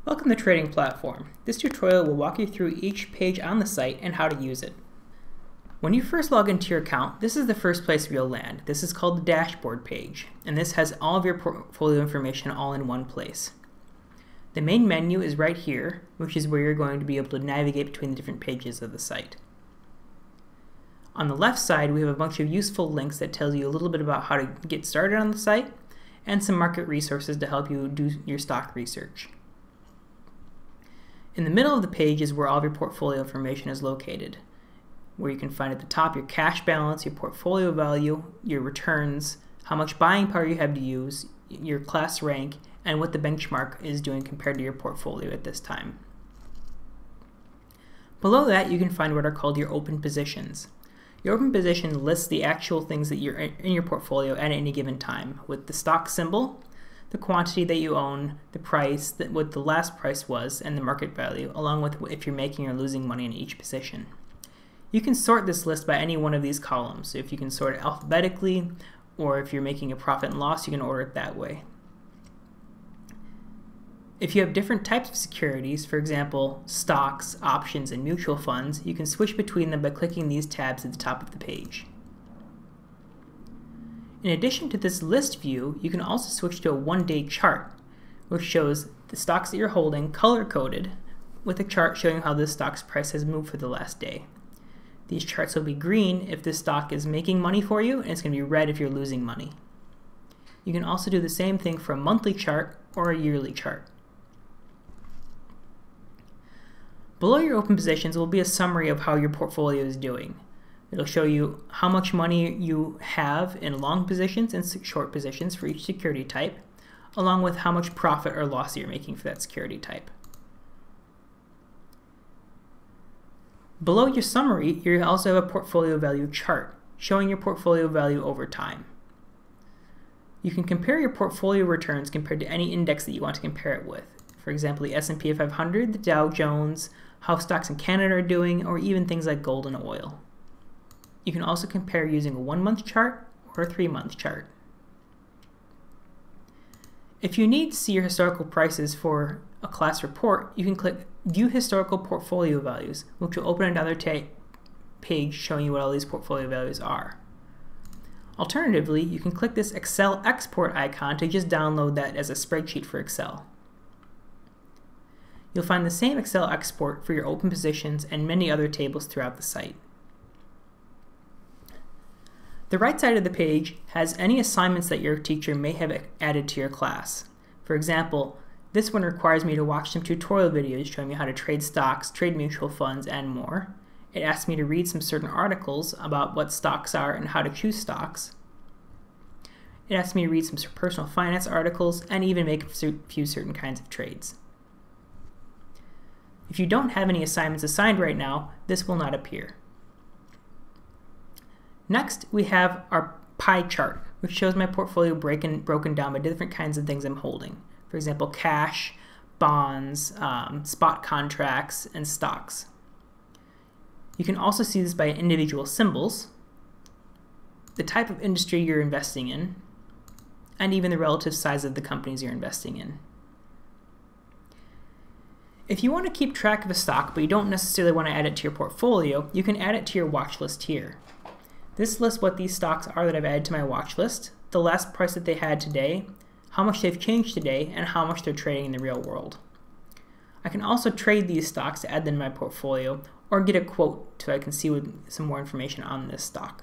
Welcome to Trading Platform. This tutorial will walk you through each page on the site and how to use it. When you first log into your account, this is the first place where you'll land. This is called the dashboard page, and this has all of your portfolio information all in one place. The main menu is right here, which is where you're going to be able to navigate between the different pages of the site. On the left side, we have a bunch of useful links that tells you a little bit about how to get started on the site and some market resources to help you do your stock research. In the middle of the page is where all of your portfolio information is located, where you can find at the top your cash balance, your portfolio value, your returns, how much buying power you have to use, your class rank, and what the benchmark is doing compared to your portfolio at this time. Below that, you can find what are called your open positions. Your open position lists the actual things that you're in your portfolio at any given time, with the stock symbol, the quantity that you own, the price, what the last price was, and the market value, along with if you're making or losing money in each position. You can sort this list by any one of these columns. So if you can sort it alphabetically, or if you're making a profit and loss, you can order it that way. If you have different types of securities, for example, stocks, options, and mutual funds, you can switch between them by clicking these tabs at the top of the page. In addition to this list view, you can also switch to a one-day chart, which shows the stocks that you're holding color-coded with a chart showing how this stock's price has moved for the last day. These charts will be green if this stock is making money for you, and it's going to be red if you're losing money. You can also do the same thing for a monthly chart or a yearly chart. Below your open positions will be a summary of how your portfolio is doing. It'll show you how much money you have in long positions and short positions for each security type, along with how much profit or loss you're making for that security type. Below your summary, you also have a portfolio value chart, showing your portfolio value over time. You can compare your portfolio returns compared to any index that you want to compare it with. For example, the S&P 500, the Dow Jones, how stocks in Canada are doing, or even things like gold and oil. You can also compare using a 1-month chart or a 3-month chart. If you need to see your historical prices for a class report, you can click View Historical Portfolio Values, which will open another page showing you what all these portfolio values are. Alternatively, you can click this Excel export icon to just download that as a spreadsheet for Excel. You'll find the same Excel export for your open positions and many other tables throughout the site. The right side of the page has any assignments that your teacher may have added to your class. For example, this one requires me to watch some tutorial videos showing me how to trade stocks, trade mutual funds, and more. It asks me to read some certain articles about what stocks are and how to choose stocks. It asks me to read some personal finance articles and even make a few certain kinds of trades. If you don't have any assignments assigned right now, this will not appear. Next, we have our pie chart, which shows my portfolio broken down by different kinds of things I'm holding. For example, cash, bonds, spot contracts, and stocks. You can also see this by individual symbols, the type of industry you're investing in, and even the relative size of the companies you're investing in. If you want to keep track of a stock, but you don't necessarily want to add it to your portfolio, you can add it to your watch list here. This lists what these stocks are that I've added to my watch list, the last price that they had today, how much they've changed today, and how much they're trading in the real world. I can also trade these stocks to add them to my portfolio, or get a quote so I can see some more information on this stock.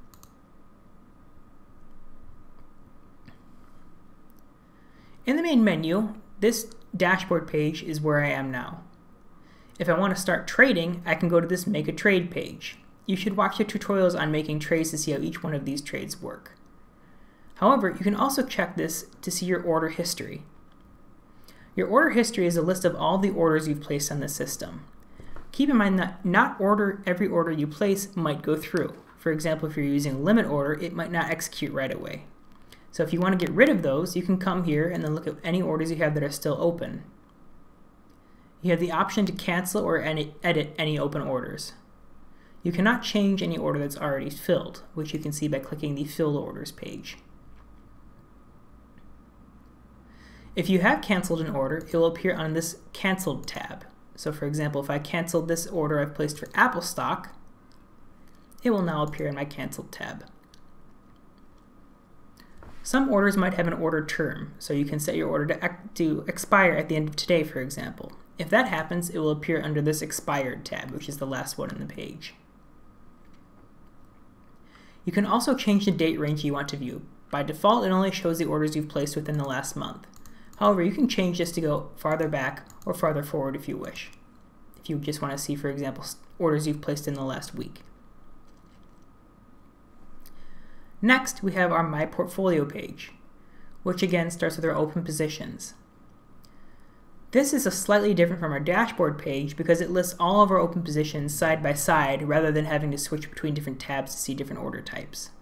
In the main menu, this dashboard page is where I am now. If I want to start trading, I can go to this Make a Trade page. You should watch the tutorials on making trades to see how each one of these trades work. However, you can also check this to see your order history. Your order history is a list of all the orders you've placed on the system. Keep in mind that not every order you place might go through. For example, if you're using a limit order, it might not execute right away. So if you want to get rid of those, you can come here and then look at any orders you have that are still open. You have the option to cancel or edit any open orders. You cannot change any order that's already filled, which you can see by clicking the Filled Orders page. If you have canceled an order, it will appear on this Canceled tab. So for example, if I canceled this order I've placed for Apple stock, it will now appear in my Canceled tab. Some orders might have an order term, so you can set your order to expire at the end of today, for example. If that happens, it will appear under this Expired tab, which is the last one on the page. You can also change the date range you want to view. By default, it only shows the orders you've placed within the last month. However, you can change this to go farther back or farther forward if you wish. If you just want to see, for example, orders you've placed in the last week. Next, we have our My Portfolio page, which again starts with our open positions. This is slightly different from our dashboard page because it lists all of our open positions side by side rather than having to switch between different tabs to see different order types.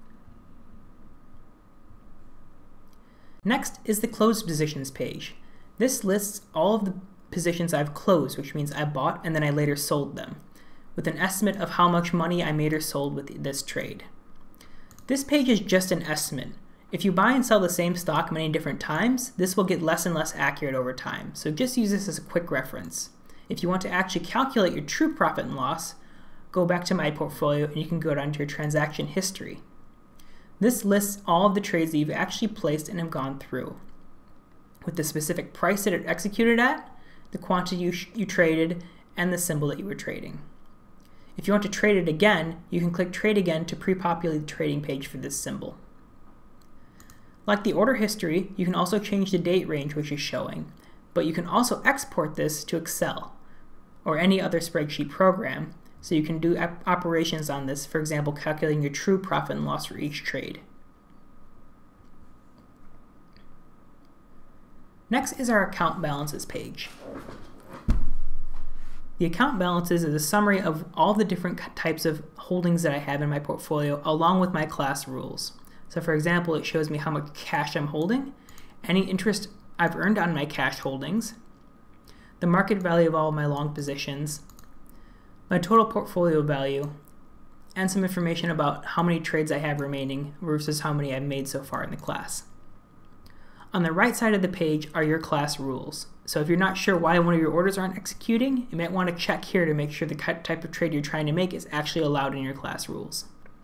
Next is the Closed Positions page. This lists all of the positions I've closed, which means I bought and then I later sold them, with an estimate of how much money I made or sold with this trade. This page is just an estimate. If you buy and sell the same stock many different times, this will get less and less accurate over time, so just use this as a quick reference. If you want to actually calculate your true profit and loss, go back to My Portfolio and you can go down to your transaction history. This lists all of the trades that you've actually placed and have gone through, with the specific price that it executed at, the quantity you traded, and the symbol that you were trading. If you want to trade it again, you can click Trade Again to pre-populate the trading page for this symbol. Like the order history, you can also change the date range which is showing, but you can also export this to Excel or any other spreadsheet program, so you can do operations on this, for example, calculating your true profit and loss for each trade. Next is our Account Balances page. The account balances is a summary of all the different types of holdings that I have in my portfolio along with my class rules. So for example, it shows me how much cash I'm holding, any interest I've earned on my cash holdings, the market value of all of my long positions, my total portfolio value, and some information about how many trades I have remaining versus how many I've made so far in the class. On the right side of the page are your class rules. So if you're not sure why one of your orders aren't executing, you might want to check here to make sure the type of trade you're trying to make is actually allowed in your class rules.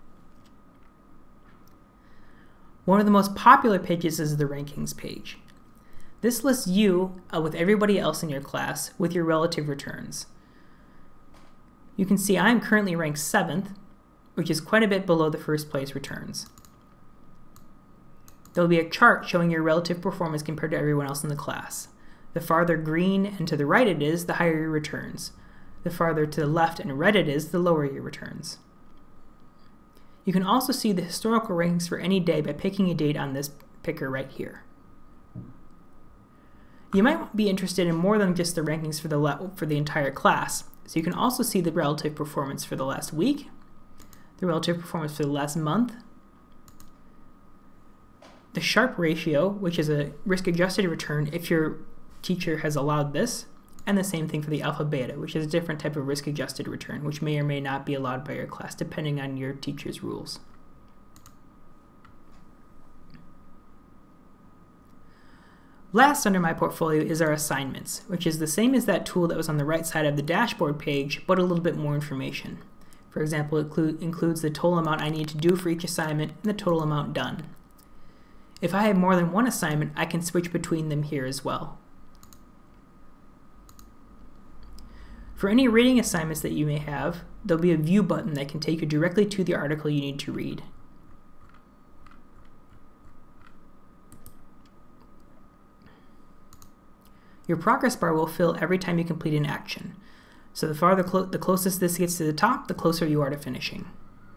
One of the most popular pages is the Rankings page. This lists you with everybody else in your class with your relative returns. You can see I'm currently ranked 7th, which is quite a bit below the first place returns. There will be a chart showing your relative performance compared to everyone else in the class. The farther green and to the right it is, the higher your returns. The farther to the left and red it is, the lower your returns. You can also see the historical rankings for any day by picking a date on this picker right here. You might be interested in more than just the rankings for the entire class, so you can also see the relative performance for the last week, the relative performance for the last month, the Sharpe ratio, which is a risk-adjusted return if your teacher has allowed this, and the same thing for the alpha beta, which is a different type of risk-adjusted return, which may or may not be allowed by your class depending on your teacher's rules. Last under My Portfolio is our assignments, which is the same as that tool that was on the right side of the dashboard page, but a little bit more information. For example, it includes the total amount I need to do for each assignment and the total amount done. If I have more than one assignment, I can switch between them here as well. For any reading assignments that you may have, there'll be a view button that can take you directly to the article you need to read. Your progress bar will fill every time you complete an action. So the closest this gets to the top, the closer you are to finishing.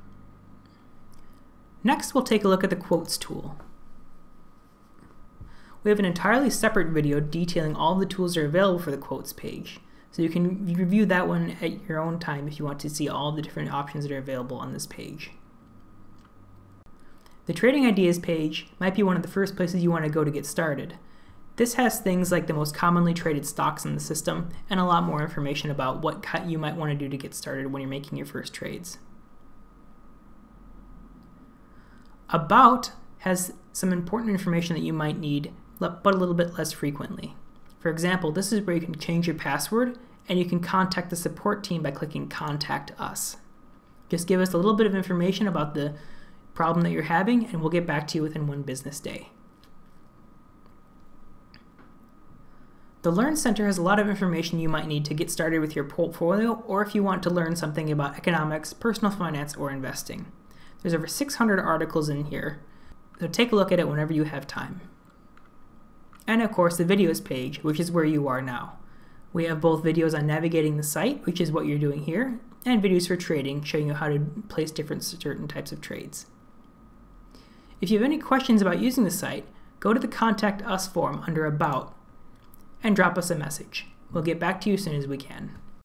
Next, we'll take a look at the Quotes tool. We have an entirely separate video detailing all the tools that are available for the Quotes page. So you can review that one at your own time if you want to see all the different options that are available on this page. The Trading Ideas page might be one of the first places you want to go to get started. This has things like the most commonly traded stocks in the system and a lot more information about what you might want to do to get started when you're making your first trades. About has some important information that you might need but a little bit less frequently. For example, this is where you can change your password and you can contact the support team by clicking Contact Us. Just give us a little bit of information about the problem that you're having and we'll get back to you within 1 business day. The Learn Center has a lot of information you might need to get started with your portfolio or if you want to learn something about economics, personal finance, or investing. There's over 600 articles in here, so take a look at it whenever you have time. And of course the videos page, which is where you are now. We have both videos on navigating the site, which is what you're doing here, and videos for trading, showing you how to place certain types of trades. If you have any questions about using the site, go to the Contact Us form under About and drop us a message. We'll get back to you as soon as we can.